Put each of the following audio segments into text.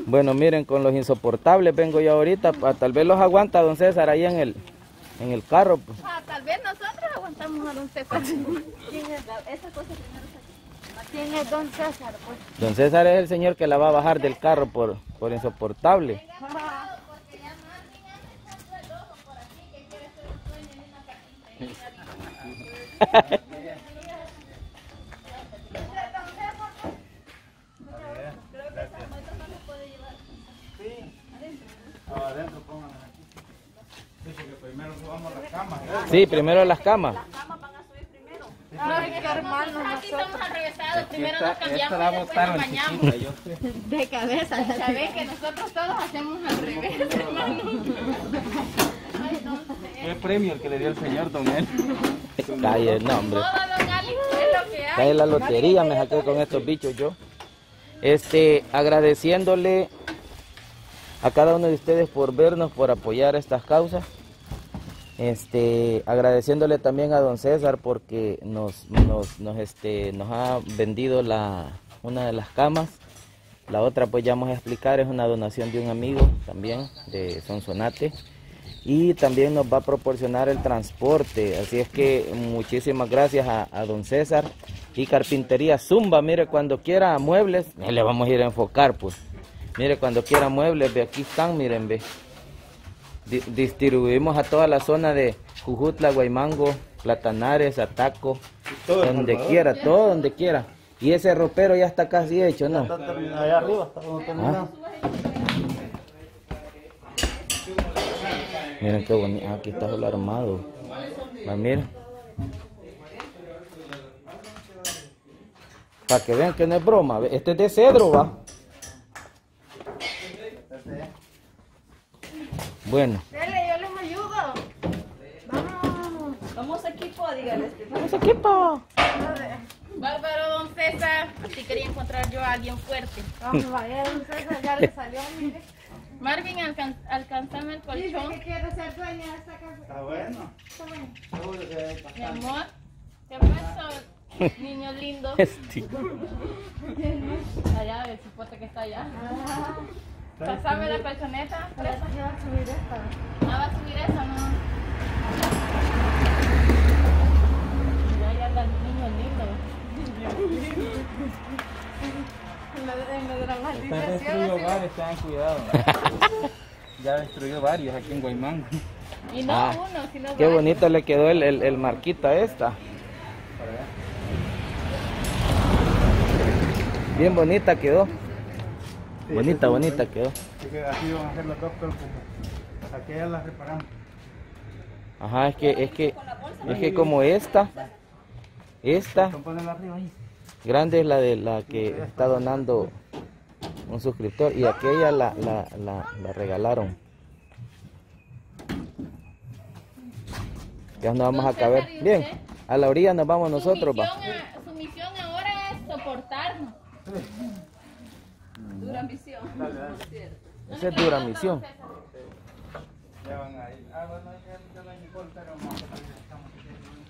Bueno, miren, con los insoportables vengo yo ahorita. Tal vez los aguanta don César ahí en el carro. Pues. Tal vez nosotros aguantamos a don César. ¿Quién es esa cosa primero? ¿Quién es don César? Pues? Don César es el señor que la va a bajar del carro por insoportable. Sí, primero las camas. Ay, qué hermanos nosotros. Estamos arrevesados, primero nos cambiamos y después nos bañamos. De cabeza. Sabes que nosotros todos hacemos al revés, hermano. ¿Qué premio el que le dio el señor, don él? Calle, no, hombre. Todo, don Ali, es lo que hay. Calle la lotería, me saqué con estos bichos yo. Agradeciéndole a cada uno de ustedes por vernos, por apoyar estas causas. Agradeciéndole también a don César porque nos ha vendido una de las camas. La otra pues ya vamos a explicar, es una donación de un amigo también de Sonsonate. Y también nos va a proporcionar el transporte. Así es que muchísimas gracias a don César. Y Carpintería Zumba, mire, cuando quiera muebles, le vamos a ir a enfocar pues. Mire, cuando quiera muebles, ve, aquí están, miren, ve. Distribuimos a toda la zona de Jujutla, Guaymango, Platanares, Ataco, donde quiera, todo donde quiera. Y ese ropero ya está casi hecho, ¿no? Allá arriba está terminado. Miren qué bonito, aquí está solo armado. Miren. Para que vean que no es broma, este es de cedro, va. Bueno. Dele, yo les ayudo. Vamos. Somos equipo, dígale. ¡Vamos equipo! Bárbaro, don César. Así quería encontrar yo a alguien fuerte. Vamos, vaya, don César, ya le salió, mire. Marvin, alcanzame el Dice colchón. que quiere ser dueña de esta casa. Está bueno. Está bueno. Mi amor, ¿qué pasó, niño lindo? Allá, el cipote que está allá. Pásame la colchoneta. Ya va a subir esta. ¿No va a subir eso, no? Ya anda el niño lindo. En lo de la Está maldición. destruido varios, tengan cuidado. Ya ha destruido varios aquí en Guaymango. Y no uno, sino Qué varios. bonito le quedó el marquita esta. Bien bonita quedó. Sí, Bonita, sí, bonita quedó. Así que así van a hacer los dos, pero como aquellas las reparamos. Ajá, es que como esta Ponerla arriba ahí. grande es la de la que está donando un suscriptor y aquella la regalaron. Ya nos vamos a caber. Bien, a la orilla nos vamos nosotros, va. Su misión ahora es soportarnos. Dura misión. Esa es dura misión. Ya van a ir. Bueno, ya no hay Nicole, pero vamos a ver, estamos aquí.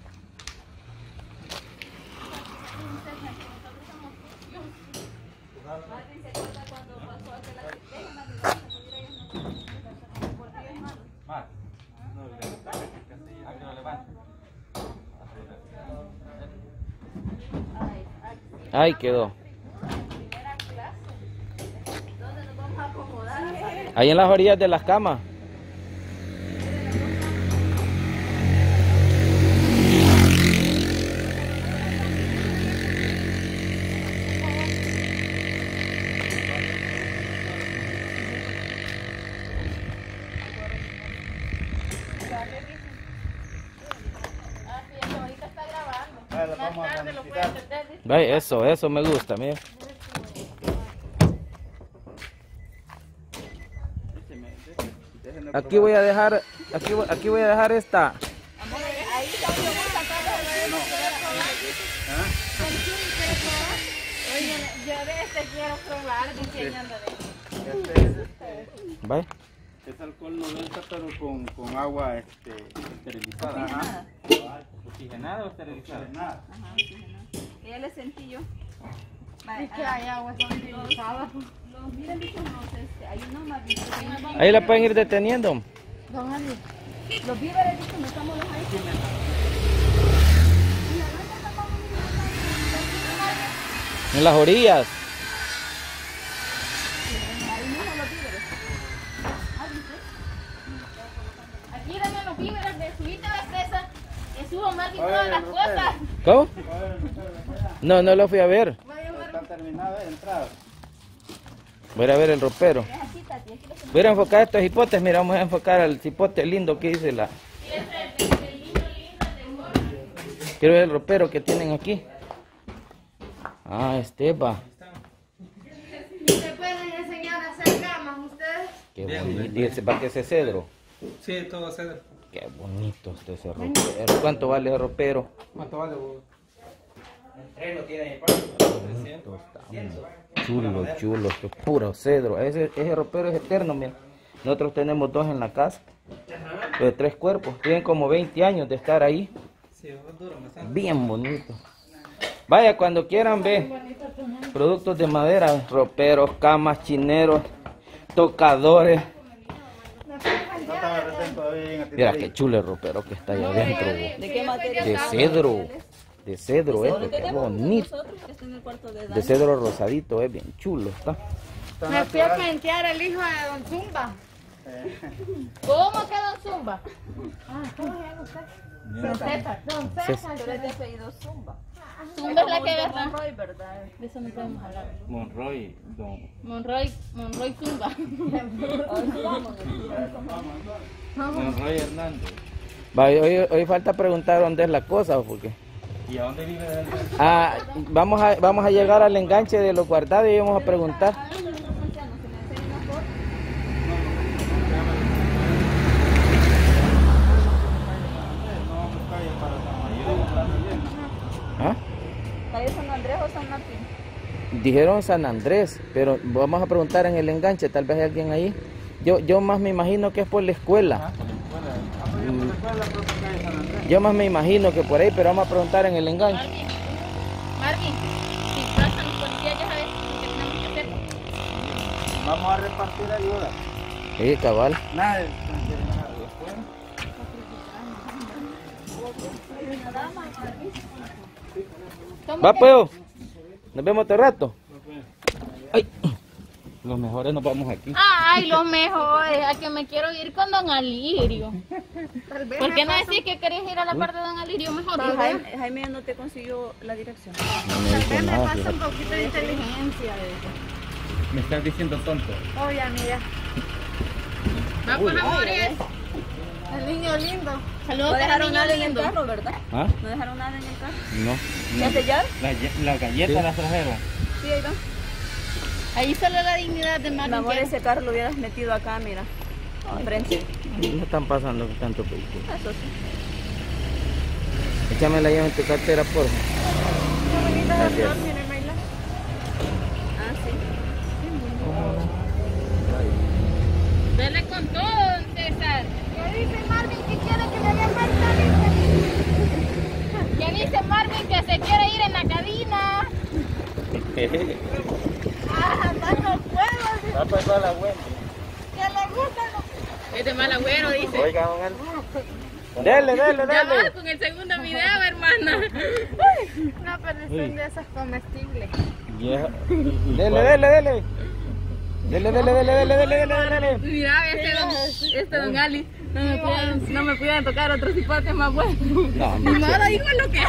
Ahí quedó. Ahí en las orillas de las camas. Ahorita está grabando. Más tarde lo puede entender. Ve, eso me gusta, mira. Aquí voy a dejar esta. Ahí está, yo voy a sacar Oye, yo de este quiero probar, diciéndole. ¿Ve? Es alcohol 90 pero con agua esterilizada. Ajá. ¿Oxigenada o esterilizada? Nada. Ya le sentí yo. Es que hay agua esterilizada. Lo miren, dijimos, hay una más bien. Ahí la pueden ir deteniendo. Don Andy, los víveres, dice, no estamos los ahí. En las orillas. Ahí mismo los víveres. Aquí dan los víveres de subirte a la fresa, que subo más y todas las cosas. ¿Cómo? No, no lo fui a ver. Está terminado de entrar. Voy a ir a ver el ropero. Voy a ir a enfocar estos hipotes. Mira, vamos a enfocar al hipote lindo que dice la... Quiero ver el ropero que tienen aquí. Ah, va. ¿Se pueden enseñar a hacer camas ustedes? Qué bonito. ¿Y ese para qué ese cedro? Sí, todo cedro. Qué bonito está ese ropero. ¿Cuánto vale el ropero? ¿Cuánto vale vos? Chulo, chulo, esto es puro cedro. Ese ropero es eterno, mira. Nosotros tenemos 2 en la casa, de 3 cuerpos. Tienen como 20 años de estar ahí. Bien bonito. Vaya, cuando quieran ver productos de roperos, camas, chineros, tocadores. Mira qué chulo el ropero que está allá adentro. ¿De qué materia? De cedro. De cedro, qué bonito. De cedro rosadito, es bien chulo, está. Me fui a pentear el hijo de Don Zumba. ¿Cómo que Don Zumba? ¿Cómo se llama usted? Don César. Don César. Pero es de apellido Zumba. Zumba es la que verdad. Monroy, ¿verdad? De eso no podemos hablar. Monroy. Monroy Zumba. Monroy Hernández. Hoy falta preguntar dónde es la cosa, porque... ¿Y a dónde vive él? Vamos a llegar al enganche de los guardados y vamos a preguntar. ¿Ah? ¿Calle San Andrés o San Martín? Dijeron San Andrés, pero vamos a preguntar en el enganche, tal vez hay alguien ahí. Yo más me imagino que es por la escuela. Yo más me imagino que por ahí, pero vamos a preguntar en el enganche. Marvin, si pasan los policías ya sabes lo que tenemos que hacer. Vamos a repartir ayuda. Sí, cabal. Nada. Va pues, nos vemos otro rato. Ay, los mejores nos vamos aquí. Ay, lo mejor es a que me quiero ir con Don Alirio. ¿Por qué no decís que querés ir a la parte de Don Alirio mejor? Pero Jaime no te consiguió la dirección. No me dijo nada, fíjate. poquito de inteligencia. Me estás diciendo tonto. Oh, ya, mira. Vamos, amores. El niño lindo. Saludos No para el dejaron niño nada en el lindo. carro, ¿verdad? ¿Ah? No dejaron nada en el carro. No. ¿Ya sellar? Las galletas las trajeron. Sí, ahí va. Ahí solo la dignidad de Mi Marvin. amor, que- ese carro lo hubieras metido acá, mira. Enfrente. No están pasando tanto vehículo. Eso sí. Échame la llave en tu cartera, por favor. Gracias. Ah, sí. Dale con todo, don César. ¿Qué dice Marvin que quiere que le dé falta? ¿Qué dice Marvin que se quiere ir en la cabina? No puedo. Va a pasar la buena. Que le gusta lo... Es de mal agüero, dice. Oiga, don Al. Dele, Ya va con el segundo video, hermana. No, pero son de esas comestibles. Dele. Dele. Mira, este don Ali. No me pudieron tocar otros hipotes más buenos. No, Ni modo, hijo, es lo que hay.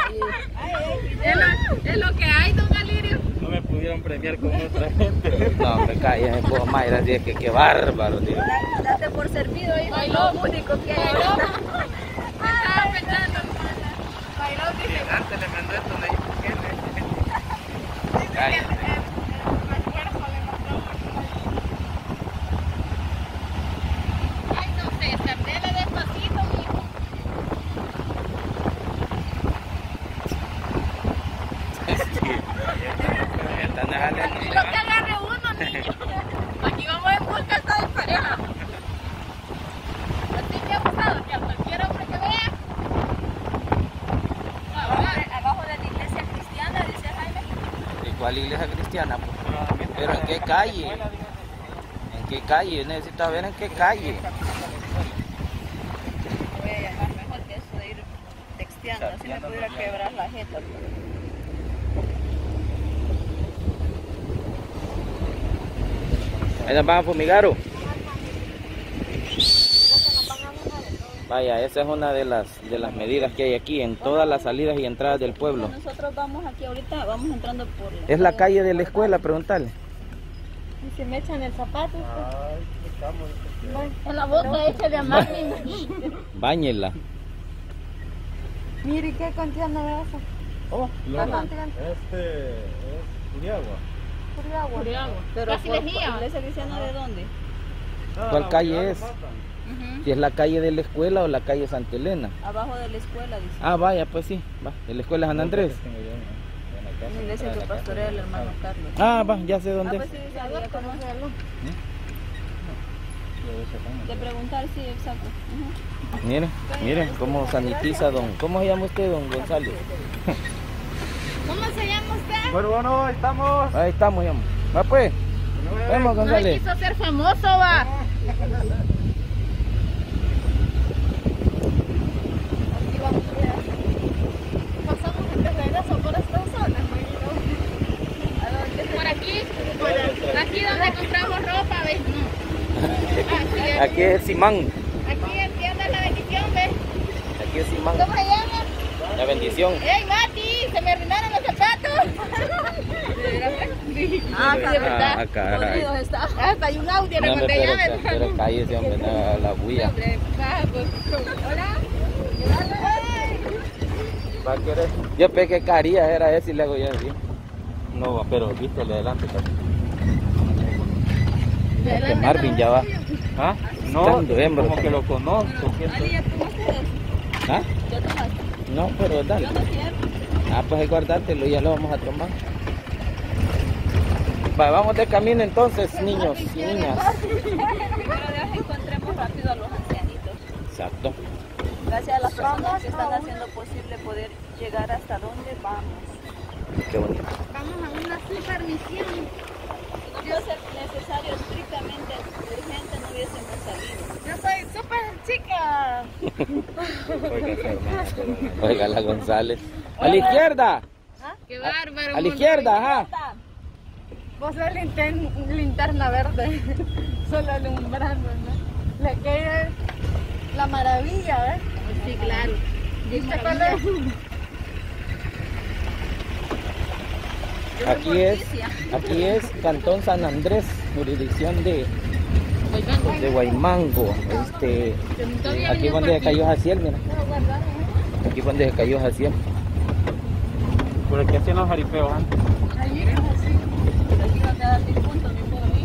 Es lo que hay, don Alirio. No me pudieron premiar con otra gente. No, me cae, me puedo Mayra, así es que qué bárbaro, tío. Date por servido, hijo. Bailó. Lo único que hay. Estaba pensando. Bailó, dice. Antes le mandó esto, le dijo que Cállate. Ay, don César, dele despacito, mijo. Lo que agarre uno, niño. Aquí vamos en busca de pareja. Así que ha pasado que a cualquier hombre que vea. Abajo de la iglesia cristiana, dice Jaime. ¿Cuál iglesia cristiana? Pues? Pero ¿en qué calle? ¿En qué calle? Necesito saber en qué calle. Voy a llamar mejor que eso de ir texteando, así me pudiera quebrar la jeta. Ahí nos van a fumigar. Vaya, esa es una de las medidas que hay aquí en todas las salidas y entradas del pueblo. Nosotros vamos aquí ahorita, vamos entrando por la... Es la calle de la escuela, preguntarle. Y si me echan el zapato, en la bota échale a Marvin. Báñela. Mire, ¿qué contiene de eso? Oh, Ajá. este es Uriagua. Puriagua. Pero Casi por lejía. iglesia cristiana, ¿de dónde? ¿Cuál calle es? Si es la calle de la escuela o la calle Santa Elena. Abajo de la escuela, dice. Ah, vaya, pues sí, va, de la escuela San Andrés. Una iglesia que pastorea el hermano Carlos. Ah, va, ya sé dónde Pues es. sí, sabía conocerlo. De preguntar, sí, exacto. Miren, miren cómo sanitiza don. ¿Cómo se llama usted, don González? ¿Cómo se llama usted? Bueno, ahí estamos. Ahí estamos, ya. Va pues. Vamos, No González. quiso ser famoso, va. Aquí vamos a ver. Pasamos de regreso por estas zonas, por aquí, aquí donde compramos ropa, ¿ves? No. Aquí es Simán. Aquí entiende la bendición, ¿ves? Aquí es Simán. ¿Cómo se llama? La bendición. ¡Ey, Mati! ¡Se me arruinaron los zapatos! Ah, sí, de verdad. Ah, caray. Podridos está. Hasta hay un audio, le No, conté pero, llaves. pero cállese, hombre, no, la bulla. Hola. ¿Va a querer? Yo pensé que carías era ese y le hago yo así. No, pero viste, le adelante. Que Marvin ya va. ¿Ah? Buscando hembras. Como que lo conozco. Ali, ¿ya tomaste eso? ¿Ah? ¿Ya tomaste? No, pero dale. Yo no quiero. Ah, pues guardártelo, ya lo vamos a tomar. Va, vamos de camino entonces, niños y niñas. Primero Dios, encontremos rápido a los ancianitos. Exacto. Gracias a las personas que están haciendo posible poder llegar hasta donde vamos. Qué bonito. Vamos a una super misión. Si no fuese necesario, estrictamente urgente, no hubiésemos salido. Yo soy súper chica. Oiga, la González. A la izquierda. Qué bárbaro. A la izquierda, ajá. Vos sos linterna verde. Solo alumbrando, ¿no? La que es la maravilla, ¿ves? Sí, claro. ¿Viste cuál es? Aquí es Cantón San Andrés, jurisdicción de Guaymango. Aquí es donde se cayó Jaciel, mira. Aquí es donde se cayó Jaciel. Por aquí hacían los jaripeos antes. Aquí va a quedar sin punto, ni puedo ir.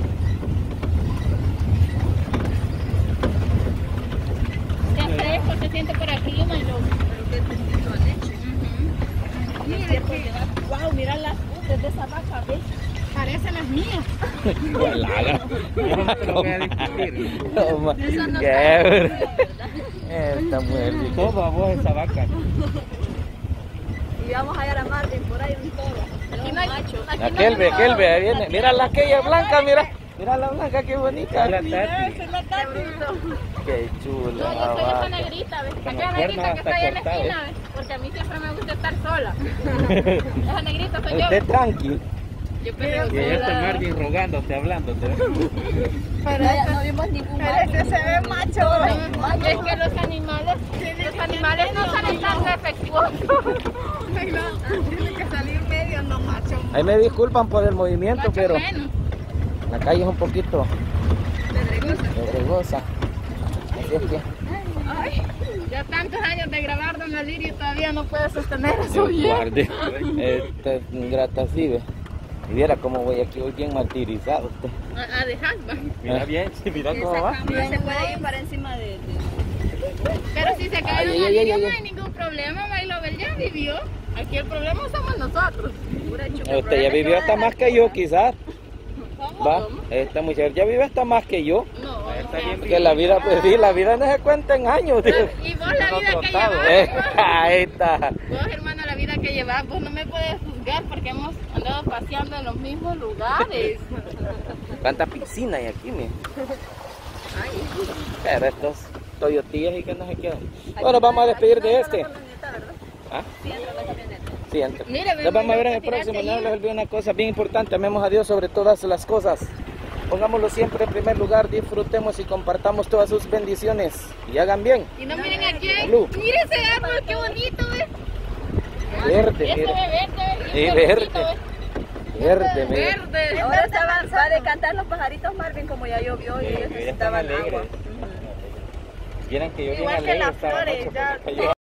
Ya fresco se siente por aquí, Milo. Pero que tantito a leche. Mire, wow, mira las luces de esa vaca, ¿ves? Parecen las mías. Gualaga. Yo no te lo voy a discutir. Esa no Qué está ver- fría, ¿verdad? Esta mujer. Todo a vos esa vaca. Y vamos a ir a Marvin, por ahí un toro. Aquí no hay macho. Aquel ve, ahí viene. Mira la aquella blanca, mira. Mira la blanca, qué bonita. La Tati. Qué chula. No, yo soy esa negrita, ¿ves? Aquella negrita que está ahí en la esquina, ¿ves? Porque a mí siempre me gusta estar sola. Esa negrita soy yo. Usted tranqui. Yo creo Y que allá está Marvin rogándote, hablándote. Pero ya no vimos ningún macho. se ve macho. Es que los animales no salen tan defectuosos. Tiene que salir medio no macho. Ahí me disculpan por el movimiento, Macho pero menos. la calle es un poquito pedregosa. Así es que Ay, ya tantos años de grabar Don Alirio y todavía no puede sostener eso Dios bien. guarde. Este es ingrata así, ve. Y viera cómo voy aquí hoy bien martirizado usted. A dejar, va. Mira bien, mira cómo va. Mira, se puede ir para encima de... Pero si se cae Ay, Don ay, ay, Alirio ay, no ay. hay ningún problema, Mailover ya vivió. Aquí el problema somos nosotros. Pura chupa. Usted ya vivió hasta más que yo, quizás. ¿Cómo? Va, esta mujer ya vive hasta más que yo. No, Está bien Que la vida, pues sí, la vida no se cuenta en años. Digo. y vos la vida que Trotado. llevas, Ahí está. vos hermano la vida que llevas, vos no me puedes juzgar porque hemos andado paseando en los mismos lugares. ¿Cuánta piscina hay aquí, mire? Pero estos toyotillas y que no se quedan. Bueno, vamos a despedir de este. ¿Ah? Sí, entra. Mire, Nos vamos a ver en el tirarte próximo. No allí. les olvide una cosa bien importante. Amemos a Dios sobre todas las cosas. Pongámoslo siempre en primer lugar. Disfrutemos y compartamos todas sus bendiciones. Y hagan bien. Y no miren aquí. Salud. Mire ese árbol, qué bonito, ¿ves? Verde, Este mire. ve verde, Sí, y este verde. bonito, ¿ves? Verde, mire. Verde. Ahora va a decantar los pajaritos, Marvin, como ya llovió y ellos necesitaban agua. Vieran que yo bien Igual que alegre las estaba flores, anoche ya porque cayó